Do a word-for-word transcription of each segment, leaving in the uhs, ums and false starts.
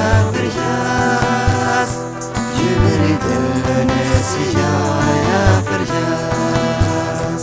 فرجاس جبريت النسيا يا فرجاس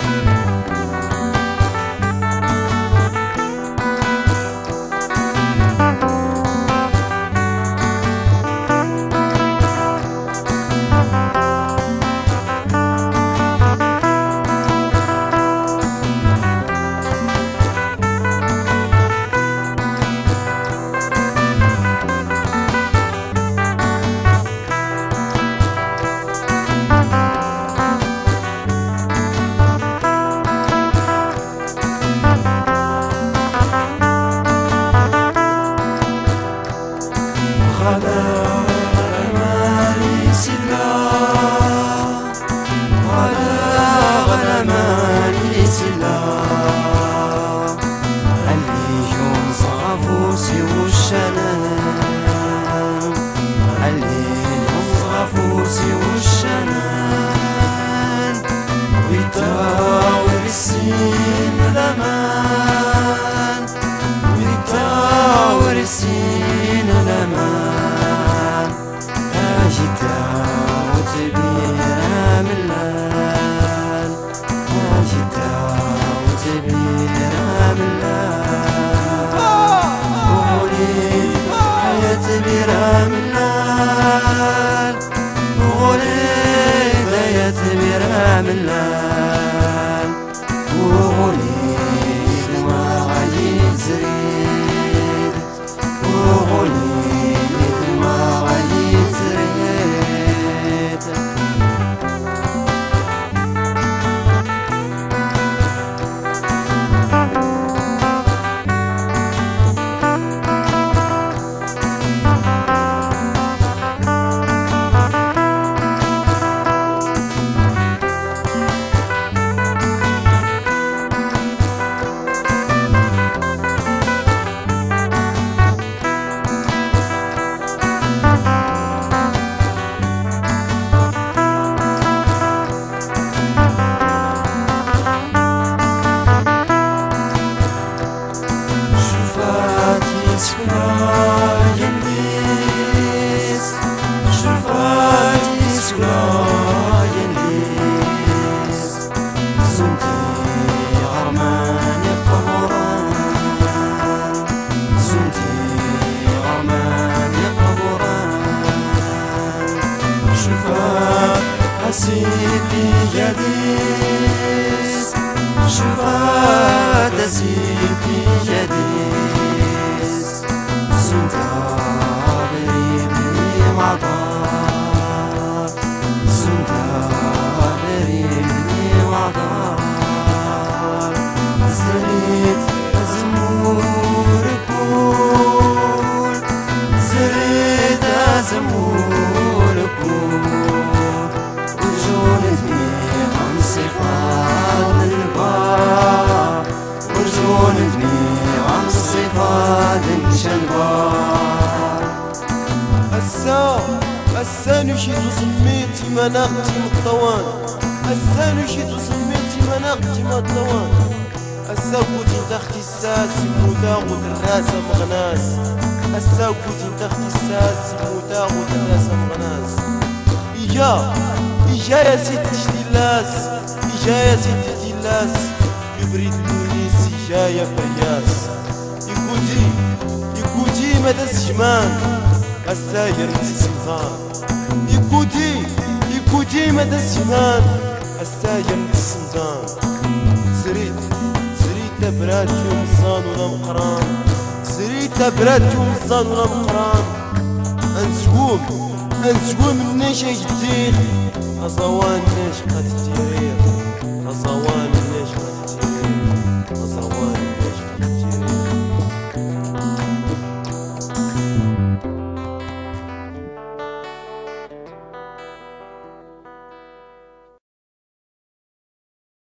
ويتاور السين الأمان ويتاور السين الأمان هاجتا وتبيرا من اللال هاجتا وتبيرا من اللال وغولي حياة بيرا من اللال وغولي تبيرا من اللال وغوليد ما غايد زريد وغوليد ما غايد زريد سيدي جديس شفات سيدي جديس سنتابري بني وعطار سنتابري بني وعطار زريت أزمور كول زريت أزمور كول صفات البار ورجون ابني عن صفات شنبار هسا هسا نشيد وسميتي مناختي مطوان هسا نشيد وسميتي مناختي مطوان هسا كنتي تختي الساس موتا ودراسة مغناس هسا كنتي تختي الساس موتا ودراسة مغناس إيجا إيجا يا ستي جديلاس إيجا يا ستي جديلاس يبرد لونيس إيجا يا فرياس يكوتي يكوتي مدى السجمان الساير نتسمثان يكوتي يكوتي مدى السجمان الساير نتسمثان سريت سريت براد يوم الصان ولا مقران سريت براد يوم الصان ولا مقران أنسقوم أنسقوم النشا جديد أصوان ناش قد تيرير أصوان